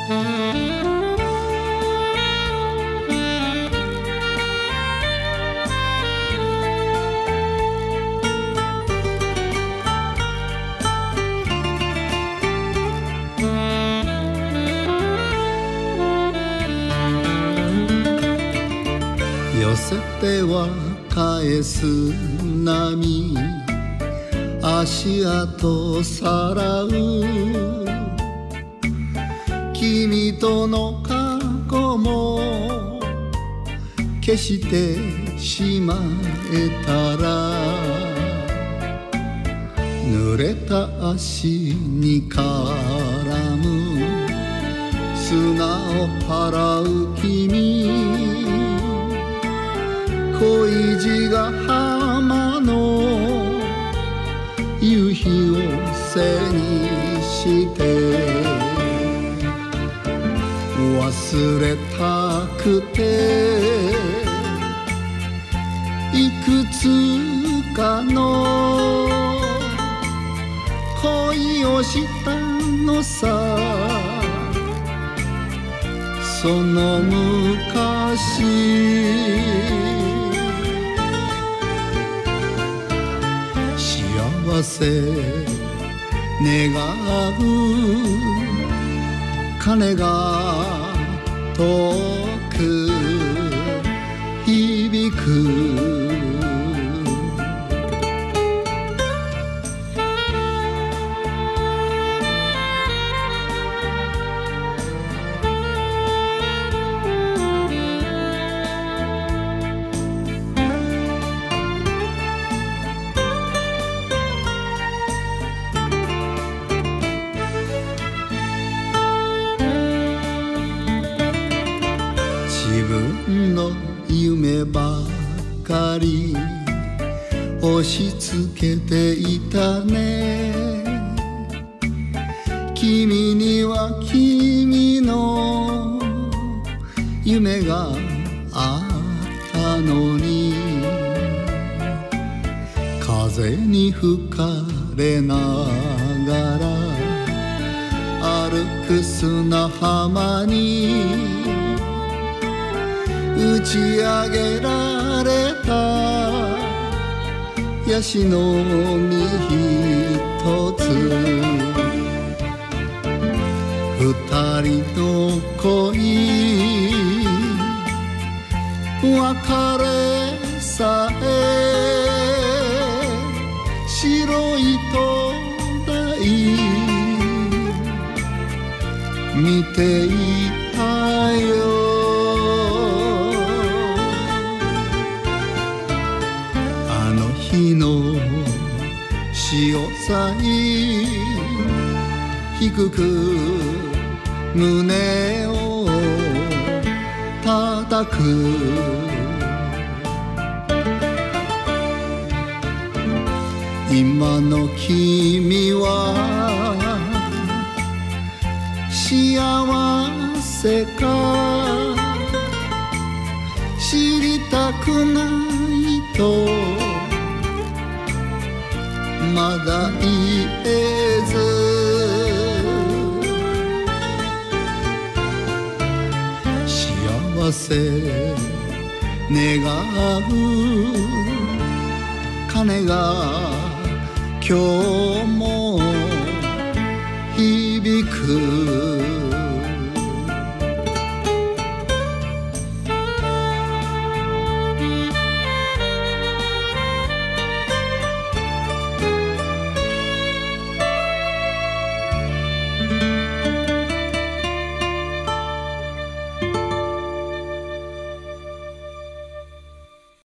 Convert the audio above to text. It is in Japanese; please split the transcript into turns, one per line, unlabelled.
寄せては返す波、足跡さらう君との過去も消してしまえたら、濡れた足に絡む砂を払う君、恋路ヶ浜の夕日を背にして忘れたくて、いくつかの恋をしたのさ、その昔幸せ願う鐘が遠く響く、自分の夢ばかり押し付けていたね、君には君の夢があったのに、風に吹かれながら歩く砂浜に打ち上げられたヤシの実一つ、二人の恋別れさえ白い灯台見ていたよ、日の潮騒低く胸を叩く、今の君は幸せか知りたくないとまだ言えず、幸せ願う鐘が今日も響く。